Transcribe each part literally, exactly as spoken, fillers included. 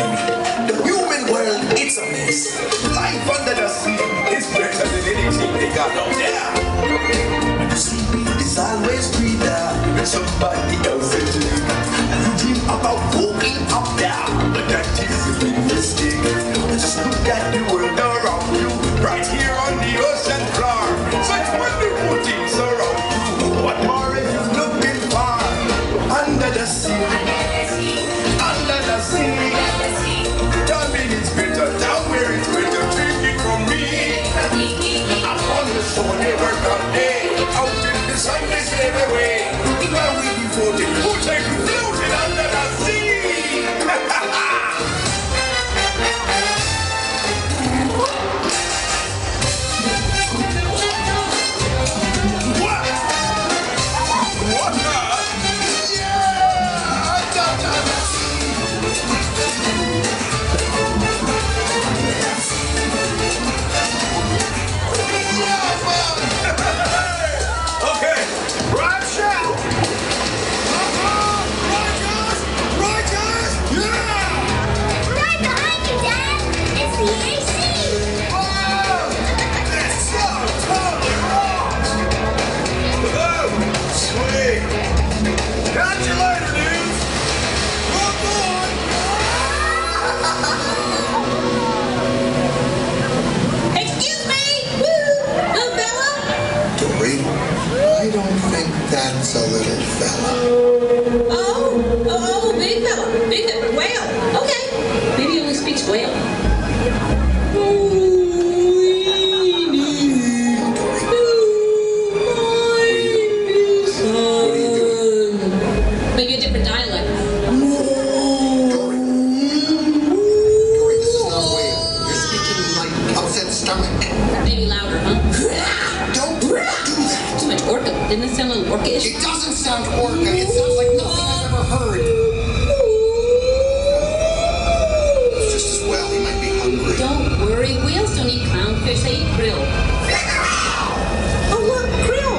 The human world, it's a mess. Life under the sea is better than anything they got out there. The seaweed is always greener than somebody else's dream. You dream about walking up there, but that is a mistake. Just look at the world around you, right here on the ocean floor. Such wonderful things around you. What more are you looking for? Under the sea, under the sea. Tell me it's better down where it's better. Take it from me. Up on the shore they work all day. Out in the sun they slave away. While we be floating, we'll take you floating under the sea. That's a little fella. Oh, oh, oh, big fella, big fella, whale. Okay, maybe he only speaks whale. Maybe a different dialect. Dory. Dory, this is not a whale. You're speaking like upset stomach. Maybe louder, huh? Don't do that. Too much orca. Didn't it sound a little orca-ish? It doesn't sound orca. It sounds like nothing I've ever heard. It's just as well. He might be hungry. Don't worry. Whales don't eat clownfish. They eat krill. Oh, look, krill.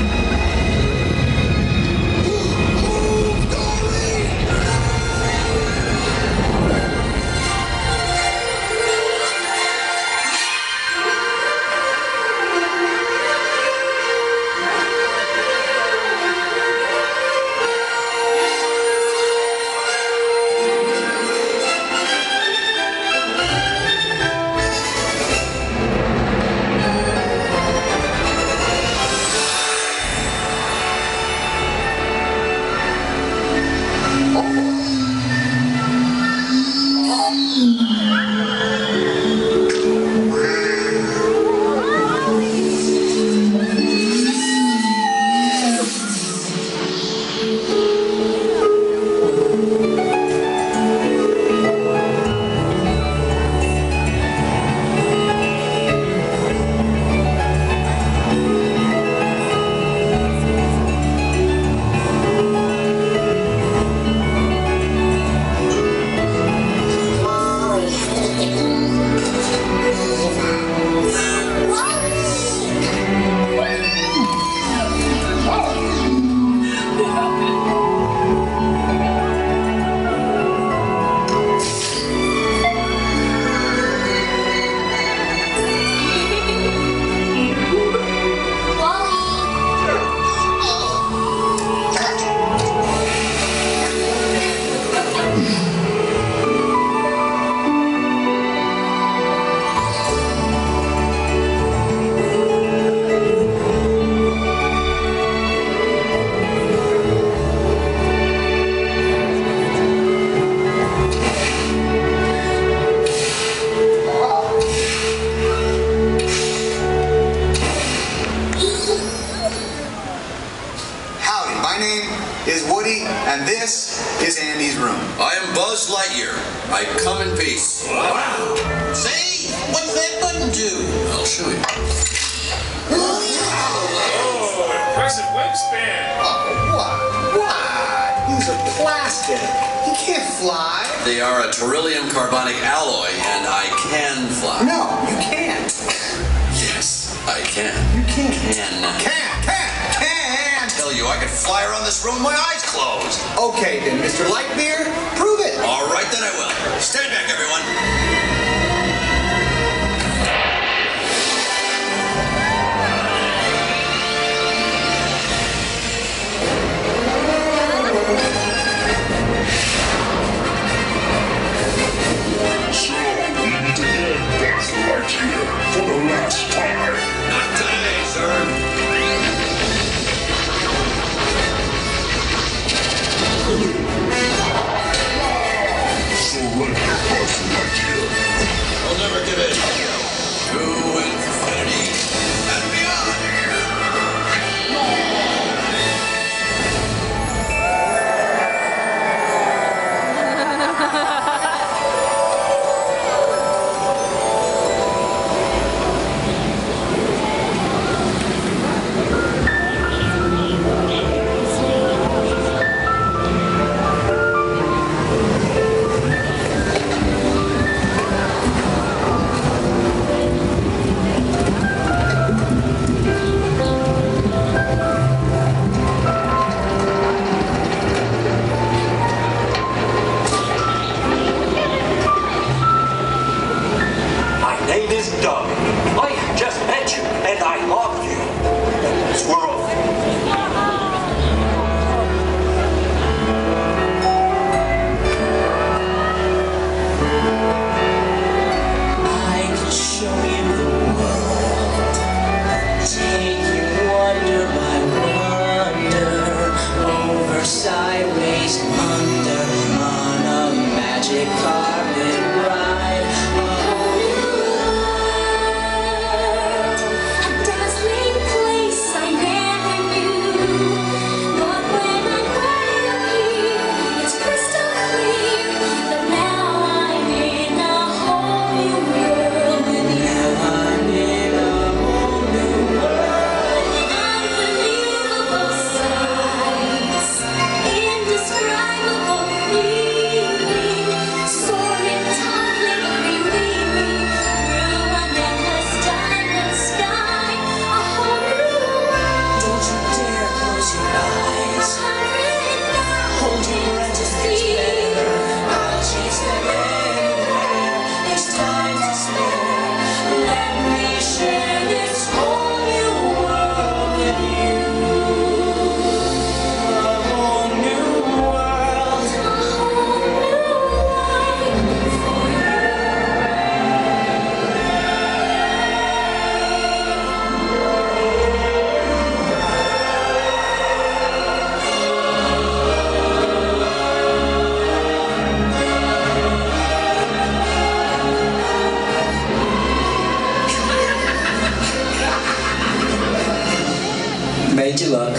And this is Andy's room. I am Buzz Lightyear. I come in peace. Wow. Say, what's that button do? I'll show you. Oh, impressive wingspan. Oh, what? What? These are plastic. He can't fly. They are a beryllium carbonic alloy, and I can fly. No, you can't. Yes, I can. You can't. Can. Can, can, can. I tell you, I could fly around this room with my eyes closed. Okay then, Mister Lightyear, prove it. All right, then I will. Stand back, everyone. So, we need to get Buzz Lightyear for the last time. Not today, sir. Surrender, Buzz Lightyear. We'll never give in. To infinity and beyond. My name is Doug. I have just met you, and I love you. Squirrel. I can show you the world, take you wonder by wonder, over, sideways, under, on a magic carpet ride. A whole new world, a dazzling place I never knew. But when I went up here, it's crystal clear that now I'm in a whole new world with you. Now I'm in a whole new world. Unbelievable sights, indescribable feeling, soaring, tumbling, reeling through an endless diamond sky. A whole new world. Don't you dare close your eyes. A hundred hold your breath to feel. I'll chase them anywhere. There's time to spare. Let me share this whole new world with you. A whole new world. A whole new world for you. Made you look.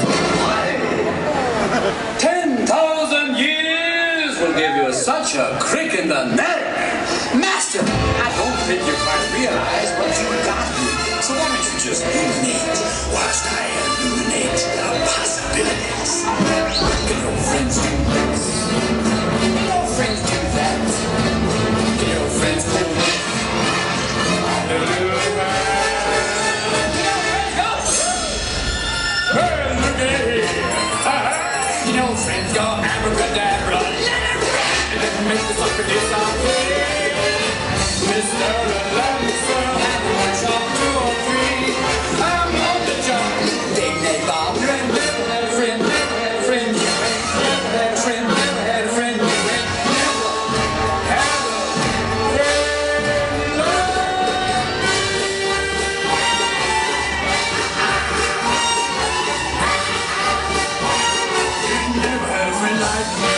Ten thousand years will give you such a crick in the neck. Master, I don't think you quite realize what you got here. So why don't you just illuminate whilst I illuminate the possibilities? Can your friends do this? Can your friends do that? Can your friends pull this? Can your friends go? Hey, look at here. You know, friends go abracadabra, let it rip, and make the sucker disappear. Mister Lancer, Have one shot, two or three. I'm on the job. Big Nate Bob. Friend never had a friend, never had a friend. You ain't never had a friend, never had a friend. You ain't never had a friend. Never had a friend like me.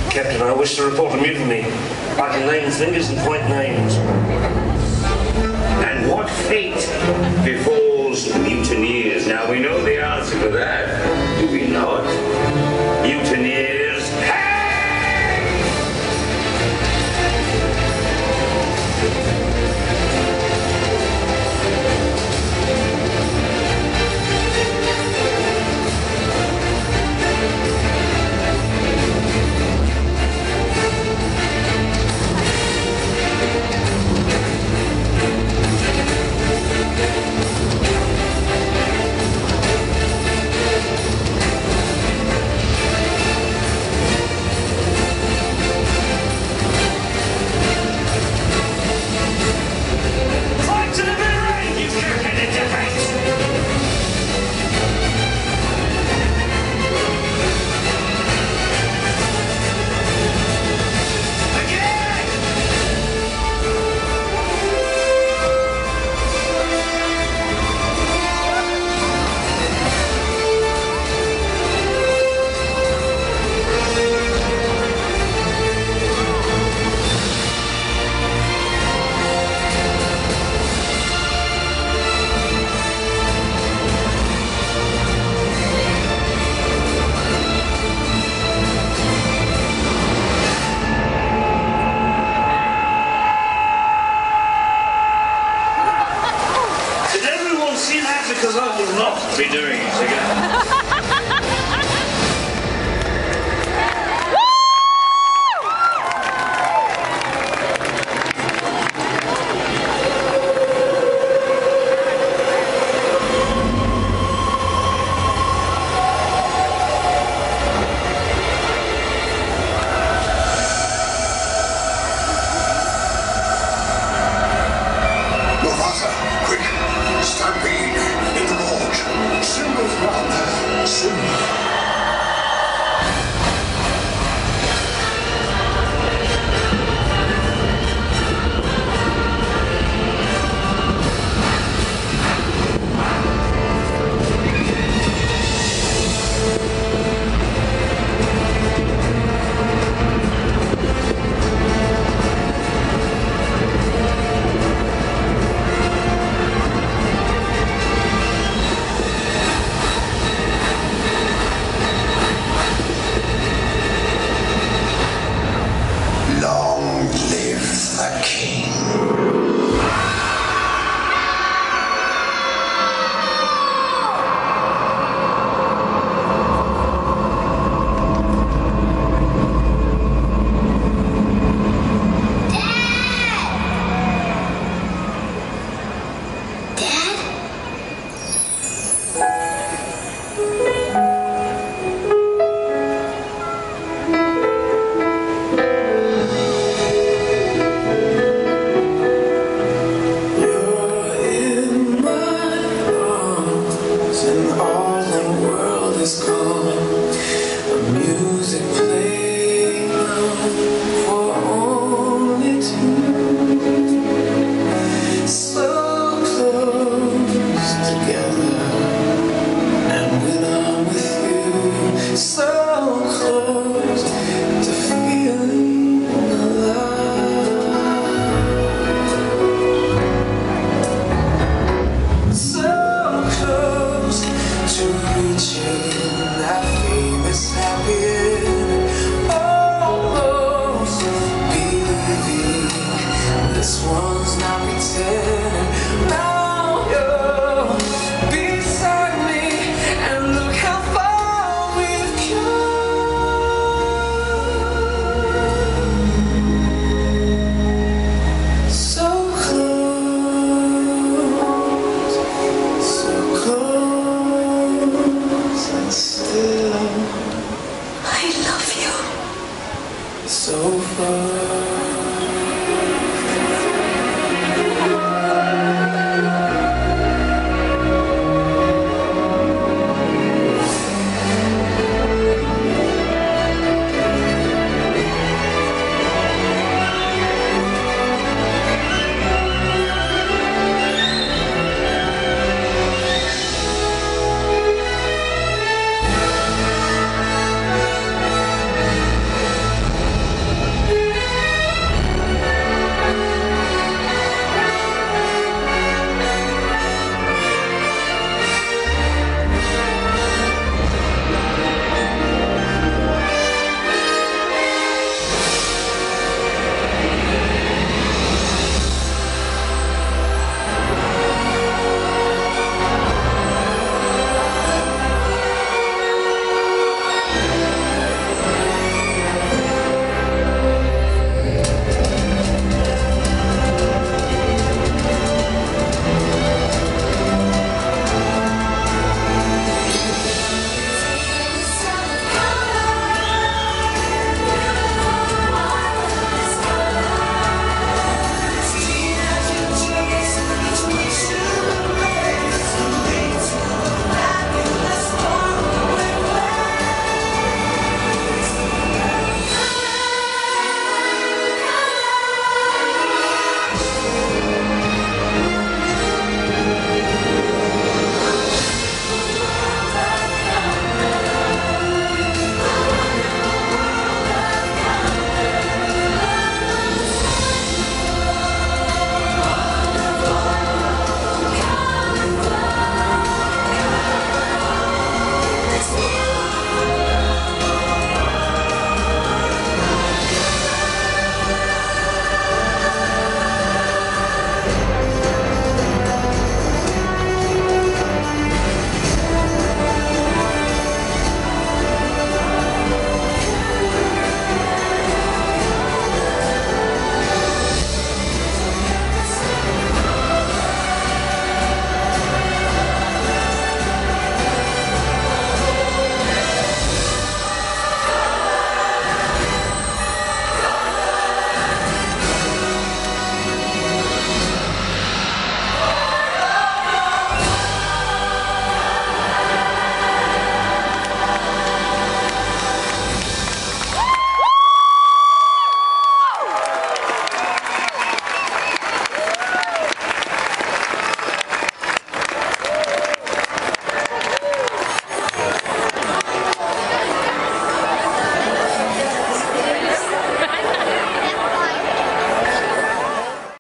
Captain, I wish to report a mutiny. I can name fingers and point names. And what fate befalls mutineers? Now, we know the answer to that, do we not? Mutineers, hang! Because I will not be doing it again. I love you. So far.